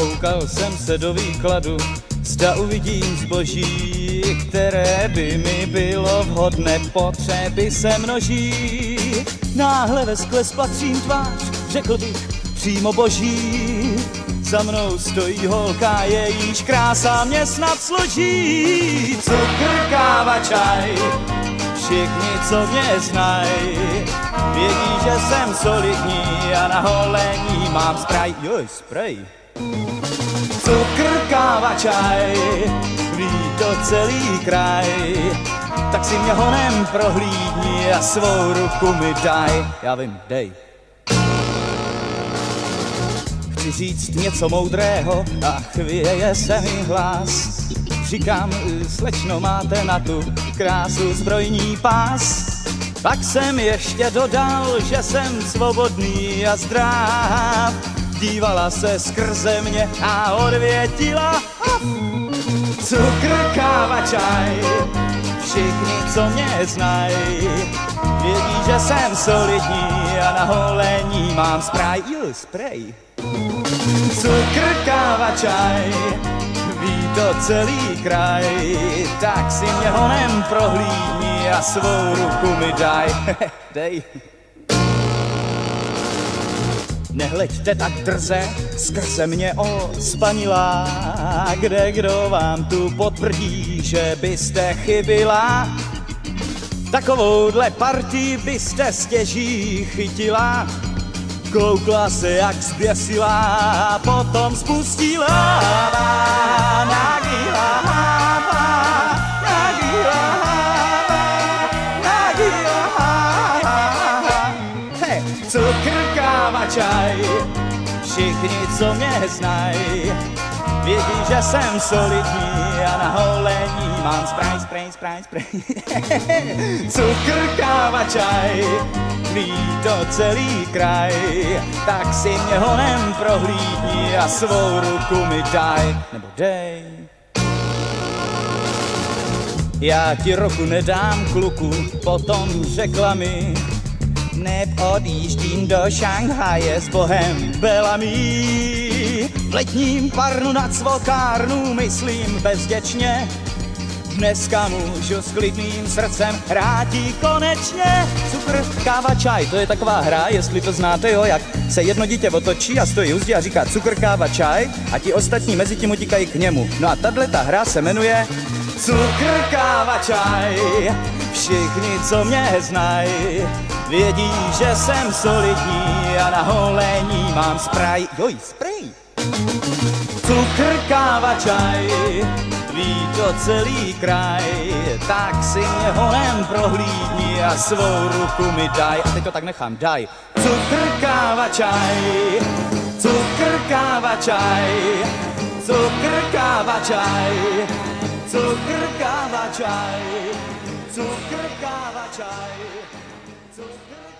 Koukal jsem se do výkladu, zda uvidím zboží, které by mi bylo vhodné, potřeby se množí. Náhle ve skle spatřím tvář, řekl bych přímo boží. Za mnou stojí holka, jejíž krása mě snad složí. Cukr, káva, čaj, všichni, co mě znají, vědí, že jsem solidní a na holení mám spray. Joj, spray. Cukr, káva, čaj, ví to celý kraj, tak si mě honem prohlídni a svou ruku mi daj. Já vím, dej. Chci říct něco moudrého a chvěje se mi hlas. Říkám, slečno, máte na tu krásu zbrojní pás. Pak jsem ještě dodal, že jsem svobodný a zdrav. Dívala se skrze mě a odvětila: cukr, káva, čaj, všichni, co mě znají, vědí, že jsem solidní a na holení mám spray. Jo, spray. Cukr, káva, čaj, ví to celý kraj, tak si mě honem prohlídni a svou ruku mi daj. Dej. Nehleďte tak drze, skrze mě ospanilá, kde kdo vám tu potvrdí, že byste chybila. Takovouhle partii byste stěží chytila. Koukla se, jak zběsila, a potom spustila. Cukr, káva, čaj, všichni, co mě znají, vědí, že jsem solidní a na holení mám spray, spray, spray, spray. Cukr, káva, čaj, ví to celý kraj, tak si mě honem prohlídni a svou ruku mi daj, nebo dej. Já ti roku nedám, kluku, potom řekla mi, neb odjíždím do Šanghaje s bohem Bellamy. V letním parnu nad svokárnu myslím bezděčně, dneska můžu s klidným srdcem hrát jí konečně. Cukr, káva, čaj, to je taková hra, jestli to znáte, jo, jak se jedno dítě otočí a stojí u zdi a říká cukr, káva, čaj a ti ostatní mezi tím utíkají k němu. No a tato hra se jmenuje cukr, káva, čaj, všichni, co mě znají, vědí, že jsem solidní a na holení mám spray. Joj, spray. Cukr, káva, čaj, ví to celý kraj, tak si mě honem prohlídni a svou ruku mi daj. A teď to tak nechám, daj. Cukr, káva, čaj, cukr, káva, čaj, cukr, káva, čaj, cukr, káva, čaj, cukr, káva, čaj, cukr.